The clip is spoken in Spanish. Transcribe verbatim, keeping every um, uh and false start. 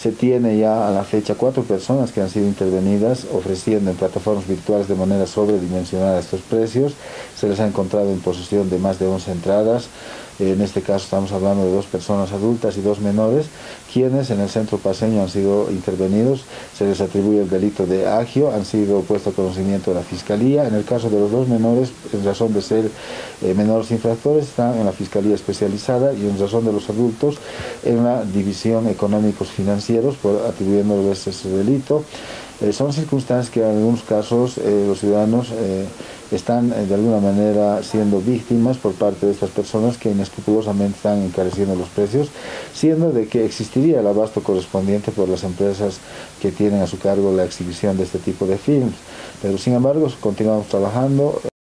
Se tiene ya a la fecha cuatro personas que han sido intervenidas ofreciendo en plataformas virtuales de manera sobredimensionada estos precios. Se les ha encontrado en posesión de más de once entradas. En este caso estamos hablando de dos personas adultas y dos menores, quienes en el centro paceño han sido intervenidos. Se les atribuye el delito de agio, han sido puestos a conocimiento de la Fiscalía. En el caso de los dos menores, en razón de ser eh, menores infractores, están en la Fiscalía Especializada, y en razón de los adultos, en la División Económicos Financieros, por atribuyéndoles ese delito. Eh, son circunstancias que en algunos casos eh, los ciudadanos eh, están eh, de alguna manera siendo víctimas por parte de estas personas que inescrupulosamente están encareciendo los precios, siendo de que existiría el abasto correspondiente por las empresas que tienen a su cargo la exhibición de este tipo de films. Pero sin embargo continuamos trabajando.